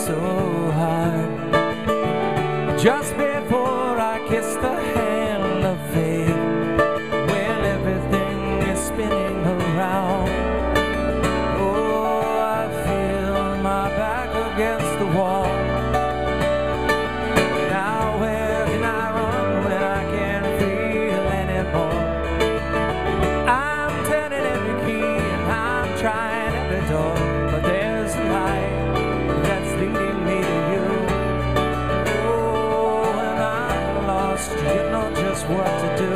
so hard. Just before I kiss the hand of fate, when everything is spinning around, oh, I feel my back against the wall. Now where can I run when I can't feel anymore? I'm turning every key and I'm trying every door, but there's a light that's leading me to you. You know just what to do.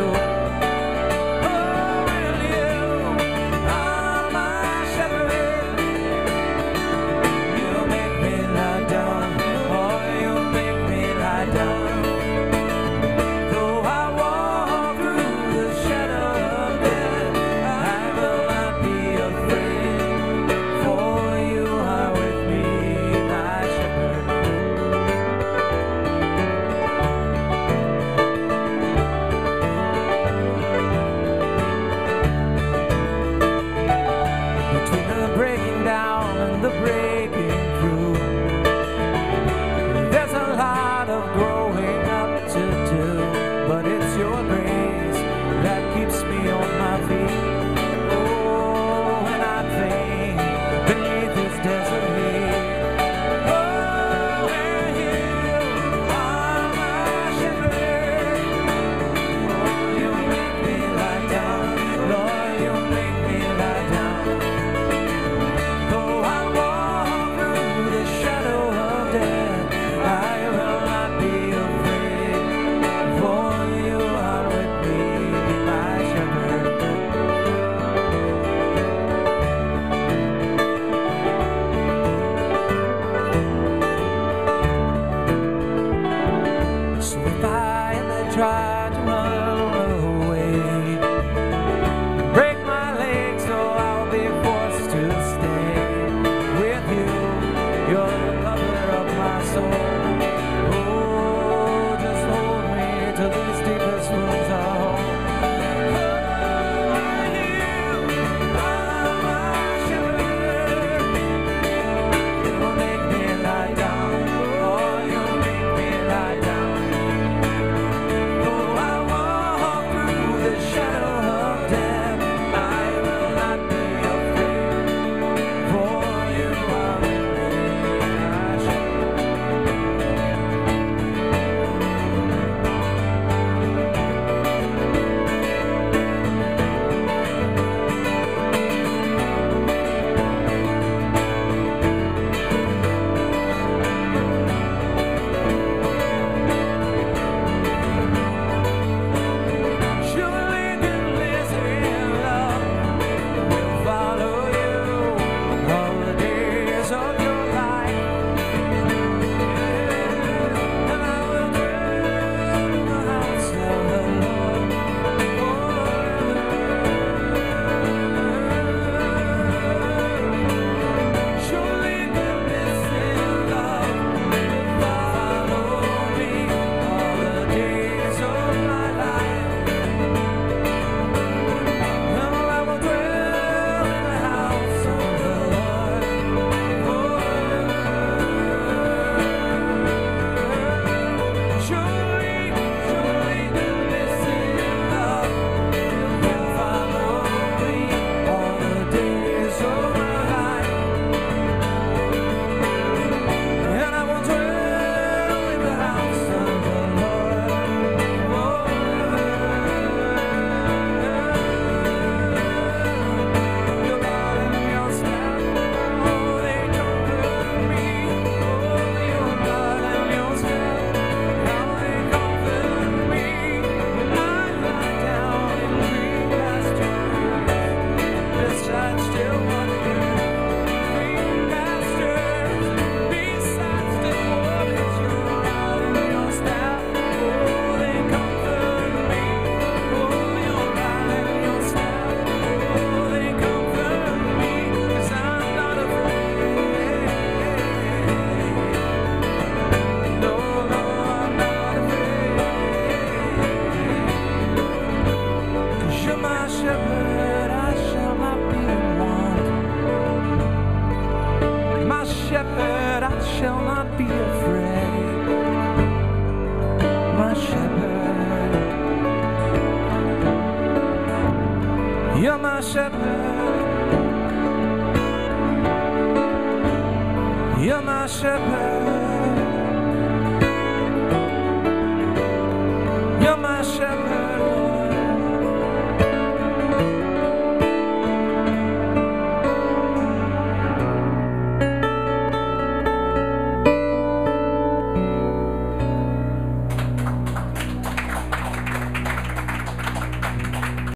Oh, and you are my shepherd. You make me lie down. Oh, you make me lie down. Though I walk through the shadow of death, I will not be afraid, for you are with me, my shepherd. Breaking down and the breaking through, there's a lot of growing up to do, but it's your grace that keeps me on my feet. Oh, when I faint beneath this desert heat, oh, and you are my shepherd. Oh, you make me lie down, Lord, you make me lie down. Try to run away, break my legs, so I'll be forced to stay with you. You're the lover of my soul. Oh, just hold me till these deepest wounds are home. Oh, you are my shepherd. You make me lie down. Oh, you make me lie down. shepherd, I shall not shepherd. You're my shepherd.